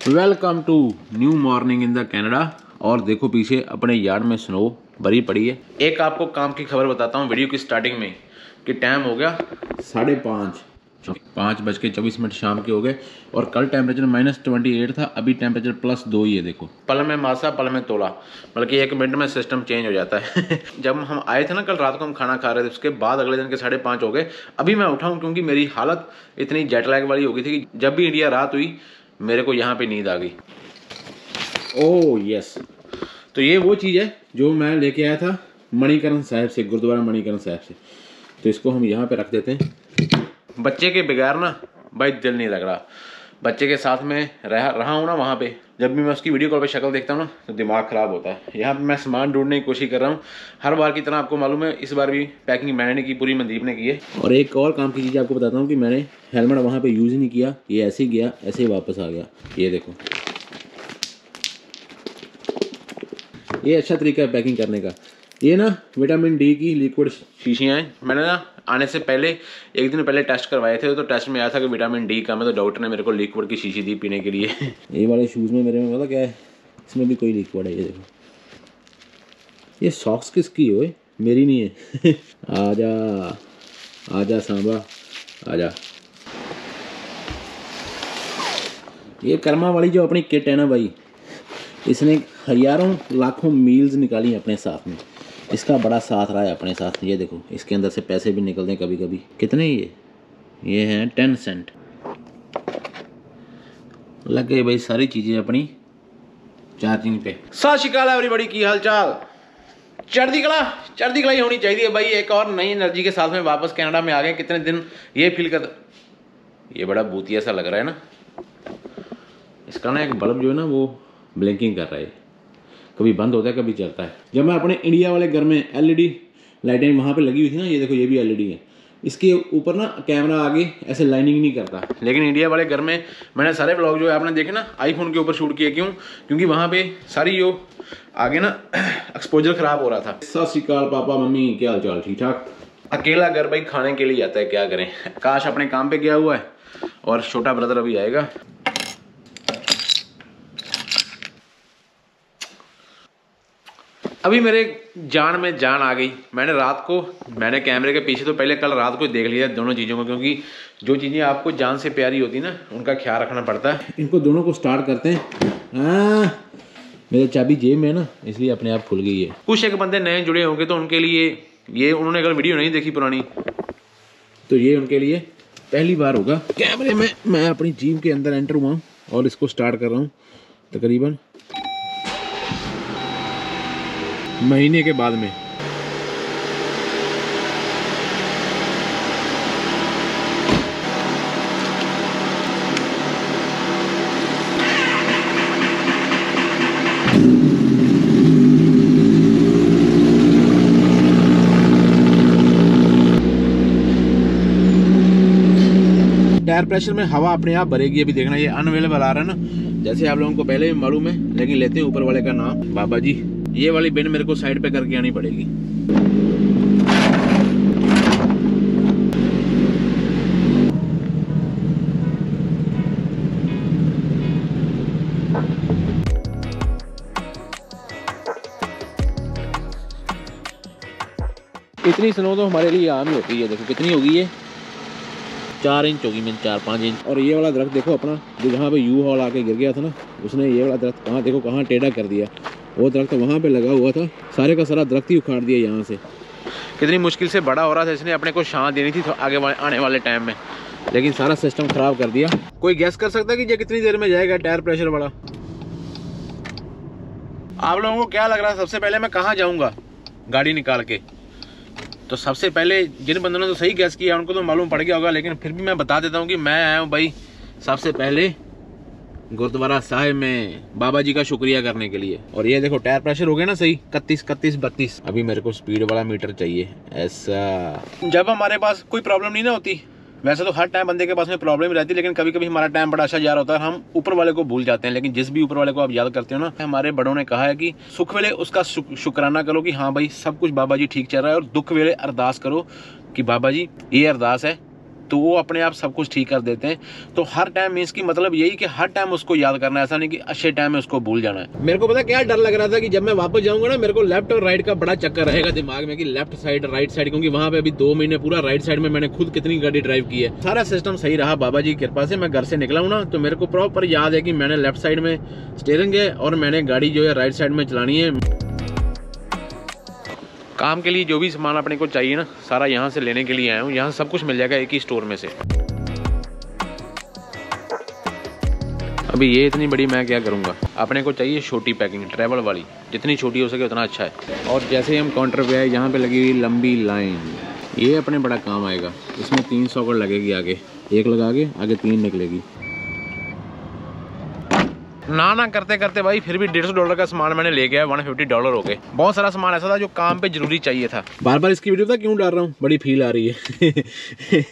Welcome to new morning in the Canada. और देखो पीछे अपने यार्ड में स्नो भरी पड़ी है। एक आपको काम की खबर बताता हूँ वीडियो की स्टार्टिंग में कि टाइम हो गया 5:24 शाम के हो गए और कल टेम्परेचर -28 था, अभी टेम्परेचर +2 ही है। देखो पल में मासा पल में तोला, बल्कि 1 मिनट में सिस्टम चेंज हो जाता है। जब हम आए थे ना कल रात को, हम खाना खा रहे थे, उसके बाद अगले दिन के 5:30 हो गए। अभी मैं उठा हूँ क्योंकि मेरी हालत इतनी जेट लैग वाली हो गई थी कि जब भी इंडिया रात हुई मेरे को यहाँ पे नींद आ गई। ओह यस, तो ये वो चीज़ है जो मैं लेके आया था मणिकरण साहिब से, गुरुद्वारा मणिकरण साहिब से। तो इसको हम यहाँ पे रख देते हैं। बच्चे के बगैर ना भाई दिल नहीं लग रहा। बच्चे के साथ में रहा हूँ ना वहाँ पे, जब भी मैं उसकी वीडियो कॉल पे शक्ल देखता हूँ ना तो दिमाग ख़राब होता है। यहाँ पे मैं सामान ढूंढने की कोशिश कर रहा हूँ, हर बार की तरह। आपको मालूम है इस बार भी पैकिंग मैंने नहीं की, पूरी मनदीप ने की है। और एक और काम की चीज़ आपको बताता हूँ कि मैंने हेलमेट वहाँ पर यूज़ ही नहीं किया, ये ऐसे ही गया ऐसे ही वापस आ गया। ये देखो, ये अच्छा तरीका है पैकिंग करने का। ये ना विटामिन डी की लिक्विड शीशियाँ हैं। मैंने ना आने से पहले एक दिन पहले टेस्ट करवाए थे, तो टेस्ट में आया था कि विटामिन डी कम है, तो डॉक्टर ने मेरे को लिक्विड की शीशी दी पीने के लिए। ये वाले शूज़ में मेरे में पता क्या है, इसमें भी कोई लिक्विड है। ये देखो, ये सॉक्स किसकी है? मेरी नहीं है। आजा आजा सांबा आजा। ये कर्मा वाली जो अपनी किट है ना भाई, इसने हजारों लाखों मील्स निकाली अपने साथ में। इसका बड़ा साथ रहा है अपने साथ। ये देखो, इसके अंदर से पैसे भी निकलते हैं कभी कभी। कितने ये हैं 10 सेंट। लग गई भाई सारी चीज़ें अपनी चार्जिंग पे। सत श्री अकाल एवरीबॉडी, की हाल चाल? चढ़ती कला ही होनी चाहिए भाई। एक और नई एनर्जी के साथ में वापस कनाडा में आ गए। कितने दिन ये फील कर, ये बड़ा भूतिया सा लग रहा है ना। इसका ना एक बल्ब जो है ना वो ब्लिंकिंग कर रहा है, कभी बंद होता है कभी चलता है। जब मैं अपने इंडिया वाले घर में एलईडी लाइटें वहाँ पे लगी हुई थी ना, ये देखो ये भी एलईडी है, इसके ऊपर ना कैमरा आगे ऐसे लाइनिंग नहीं करता। लेकिन इंडिया वाले घर में मैंने सारे व्लॉग जो है आपने देखे ना आईफोन के ऊपर शूट किए। क्यों? क्योंकि वहाँ पे सारी जो आगे ना एक्सपोजर खराब हो रहा था। सत श्री अकाल पापा मम्मी, क्या हाल चाल? ठीक ठाक। अकेला घर भाई खाने के लिए आता है, क्या करें। काश अपने काम पे गया हुआ है और छोटा ब्रदर अभी आएगा। अभी मेरे जान में जान आ गई। मैंने कैमरे के पीछे तो पहले कल रात को देख लिया दोनों चीज़ों को, क्योंकि जो चीज़ें आपको जान से प्यारी होती ना उनका ख्याल रखना पड़ता है। इनको दोनों को स्टार्ट करते हैं। मेरे चाबी जेब में है ना, इसलिए अपने आप खुल गई है। कुछ एक बंदे नए जुड़े होंगे तो उनके लिए ये, उन्होंने अगर वीडियो नहीं देखी पुरानी, तो ये उनके लिए पहली बार होगा कैमरे में। मैं अपनी जीप के अंदर एंटर हुआ हूँ और इसको स्टार्ट कर रहा हूँ तकरीबन महीने के बाद में। टायर प्रेशर में हवा अपने आप भरेगी। अभी देखना, ये अनअवेलेबल आ रहा है ना, जैसे आप लोगों को पहले भी मालूम है, लेकिन लेते हैं ऊपर वाले का नाम, बाबा जी। ये वाली बिन मेरे को साइड पे करके आनी पड़ेगी। इतनी स्नो तो हमारे लिए आम ही होती है। देखो कितनी होगी ये, 4 इंच होगी, मीन 4-5 इंच। और ये वाला दरख्त देखो अपना, जो जहाँ पे यू हॉल आके गिर गया था ना, उसने ये वाला दरख्त कहाँ देखो कहाँ टेढ़ा कर दिया। वो दरख्त वहाँ पे लगा हुआ था, सारे का सारा दरख्त ही उखाड़ दिया यहाँ से। कितनी मुश्किल से बड़ा हो रहा था, इसने अपने को छां देनी थी तो आगे आने वाले टाइम में, लेकिन सारा सिस्टम खराब कर दिया। कोई गैस कर सकता है कि ये कितनी देर में जाएगा टायर प्रेशर वाला? आप लोगों को क्या लग रहा है सबसे पहले मैं कहाँ जाऊँगा गाड़ी निकाल के? तो सबसे पहले जिन बंदों ने तो सही गैस किया उनको तो मालूम पड़ गया होगा, लेकिन फिर भी मैं बता देता हूँ कि मैं आया हूँ भाई सबसे पहले गुरुद्वारा साहिब में बाबा जी का शुक्रिया करने के लिए। और ये देखो टायर प्रेशर हो गया ना सही, 31-32। अभी मेरे को स्पीड वाला मीटर चाहिए ऐसा। जब हमारे पास कोई प्रॉब्लम नहीं ना होती, वैसे तो हर टाइम बंदे के पास में प्रॉब्लम रहती है, लेकिन कभी कभी हमारा टाइम बड़ा अच्छा जा रहा होता है, हम ऊपर वाले को भूल जाते हैं। लेकिन जिस भी ऊपर वाले को आप याद करते हो ना, हमारे बड़ों ने कहा है कि सुख वेले उसका शुक्राना करो कि हाँ भाई सब कुछ बाबा जी ठीक चल रहा है, और दुख वेले अरदास करो कि बाबा जी ये अरदास है तो वो अपने आप सब कुछ ठीक कर देते हैं। तो हर टाइम मीन्स की मतलब यही कि हर टाइम उसको याद करना है, ऐसा नहीं कि अच्छे टाइम में उसको भूल जाना है। मेरे को पता क्या डर लग रहा था कि जब मैं वापस जाऊंगा ना, मेरे को लेफ्ट और राइट का बड़ा चक्कर रहेगा दिमाग में कि लेफ्ट साइड राइट साइड, क्योंकि वहां पे अभी 2 महीने पूरा राइट साइड में मैंने खुद कितनी गाड़ी ड्राइव की है। सारा सिस्टम सही रहा बाबा जी की कृपा से। मैं घर से निकला हूं ना तो मेरे को प्रॉपर याद है कि मैंने लेफ्ट साइड में स्टीयरिंग है और मैंने गाड़ी जो है राइट साइड में चलानी है। काम के लिए जो भी सामान अपने को चाहिए ना, सारा यहाँ से लेने के लिए आया हूँ। यहाँ सब कुछ मिल जाएगा एक ही स्टोर में से। अभी ये इतनी बड़ी मैं क्या करूँगा, अपने को चाहिए छोटी पैकिंग ट्रैवल वाली, जितनी छोटी हो सके उतना अच्छा है। और जैसे ही हम काउंटर पे आए, यहाँ पे लगी हुई लंबी लाइन, ये अपने बड़ा काम आएगा। इसमें 300 का लगेगी, आगे एक लगा के आगे 3 निकलेगी। ना करते करते भाई फिर भी $150 का सामान मैंने ले गया, $150 हो गए। बहुत सारा सामान ऐसा था जो काम पे जरूरी चाहिए था। बार बार इसकी वीडियो था क्यों डाल रहा हूँ, बड़ी फील आ रही है।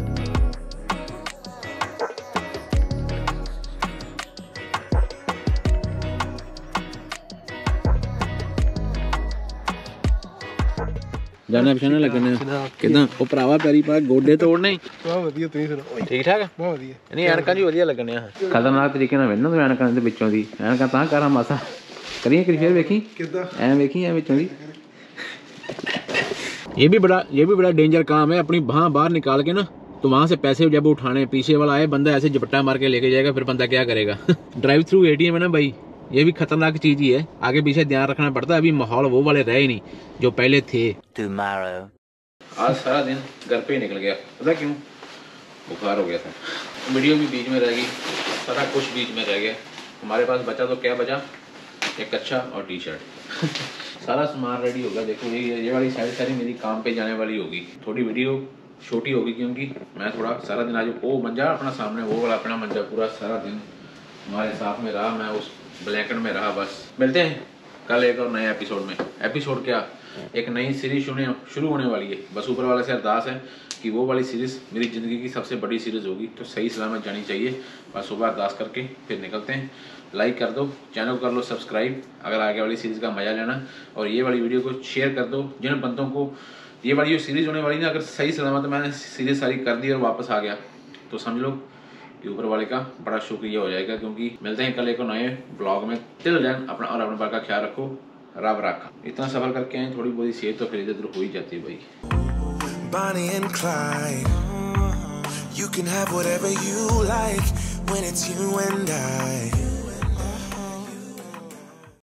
जाने पिछाने लगने कितना ਉਹ ਭਰਾਵਾ ਪੈਰੀ ਪਾ ਗੋਡੇ ਤੋੜਨੇ। ਬਹੁਤ ਵਧੀਆ, ਤੁਸੀਂ ਸੁਣਾਓ? ਠੀਕ ਠਾਕ, ਬਹੁਤ ਵਧੀਆ। ਨਹੀਂ ਐਨਕਾਂ ਜੀ ਵਧੀਆ ਲੱਗਣੇ ਆ, ਖਤਰਨਾਕ ਤਰੀਕੇ ਨਾਲ ਵੇਖਣਾ ਤੂੰ ਐਨਕਾਂ ਦੇ ਵਿੱਚੋਂ ਦੀ। ਐਨਕਾਂ ਤਾਂ ਕਰਾਂ ਮਾਸਾ ਕਰੀਏ ਕਿ ਫਿਰ ਵੇਖੀ ਕਿੱਦਾਂ ਐ ਵੇਖੀ ਐ ਵਿੱਚੋਂ ਦੀ। ये भी बड़ा डेंजर काम है। अपनी बाह बाहर निकाल के ना, तो वहां से पैसे जब उठाने, पीछे वाला आए बंदा ऐसे झपट्टा मार के लेके जाएगा, फिर बंदा क्या करेगा। ड्राइव थ्रू ATM है ना भाई, ये भी खतरनाक चीज ही है। आगे पीछे ध्यान रखना पड़ता है। अभी माहौल वो वाले रहे नहीं जो पहले थे। आज सारा दिन घर पे ही निकल गया, पता क्यों? बुखार हो गया था। वीडियो भी बीच में रह गई, सारा कुछ बीच में रह गया। हमारे पास बचा तो क्या बचा, एक कच्छा और T-शर्ट। सारा सामान रेडी होगा। देखो ये वाली साइड सारी मेरी काम पे जाने वाली होगी। थोड़ी वीडियो छोटी होगी क्योंकि मैं थोड़ा सारा दिन आज वो मंजा अपना सामने, वो वाला अपना मंजा पूरा सारा दिन हमारे साथ में रहा। मैं उस ब्लैंकेट में रहा। बस मिलते हैं कल एक और नए एपिसोड में। एपिसोड क्या, एक नई सीरीज शुरू होने वाली है। बस ऊपर वाले से अरदास है कि वो वाली सीरीज़ मेरी ज़िंदगी की सबसे बड़ी सीरीज़ होगी, तो सही सलामत जानी चाहिए। बस सुबह अरदास करके फिर निकलते हैं। लाइक कर दो, चैनल को कर लो सब्सक्राइब अगर आगे वाली सीरीज़ का मज़ा लेना, और ये वाली वीडियो को शेयर कर दो जिन बंदों को ये वाली जो सीरीज़ होने वाली ना, अगर सही सलामत मैंने सीरीज़ सारी कर दी और वापस आ गया तो समझ लो कि ऊपर वाले का बड़ा शुक्रिया हो जाएगा। क्योंकि मिलते हैं कल एक नए ब्लॉग में। टिल देन अपना और अपने बार का ख्याल रखो, रब रखा। इतना सफर करके आए, थोड़ी बहुत सेहत तो खरीदे तो हो ही जाती है भाई। Bonnie and Clyde, you can have whatever you like when it's you and I.